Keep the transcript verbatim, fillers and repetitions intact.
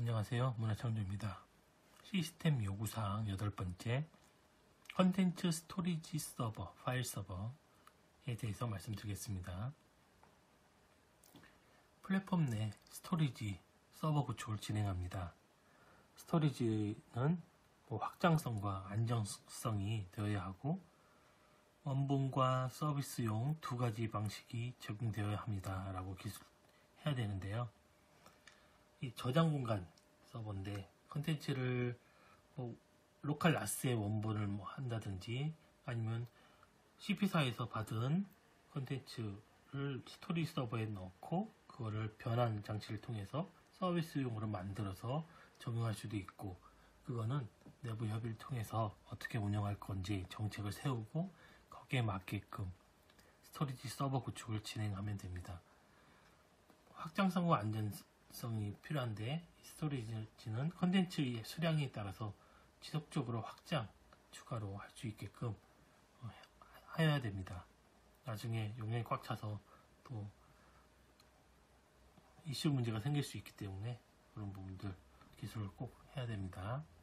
안녕하세요. 문화창조입니다. 시스템 요구사항 여덟 번째 컨텐츠 스토리지 서버, 파일 서버에 대해서 말씀드리겠습니다. 플랫폼 내 스토리지 서버 구축을 진행합니다. 스토리지는 뭐 확장성과 안정성이 되어야 하고 원본과 서비스용 두 가지 방식이 적용되어야 합니다. 라고 기술해야 되는데요. 이 저장 공간 서버인데 컨텐츠를 뭐 로컬 나스의 원본을 뭐 한다든지 아니면 씨피사에서 받은 컨텐츠를 스토리 서버에 넣고 그거를 변환 장치를 통해서 서비스용으로 만들어서 적용할 수도 있고, 그거는 내부 협의를 통해서 어떻게 운영할 건지 정책을 세우고 거기에 맞게끔 스토리지 서버 구축을 진행하면 됩니다. 확장성과 안전성이 필요한데 스토리지는 컨텐츠의 수량에 따라서 지속적으로 확장, 추가로 할 수 있게끔 해야 됩니다. 나중에 용량이 꽉 차서 또 이슈 문제가 생길 수 있기 때문에 그런 부분들 기술을 꼭 해야 됩니다.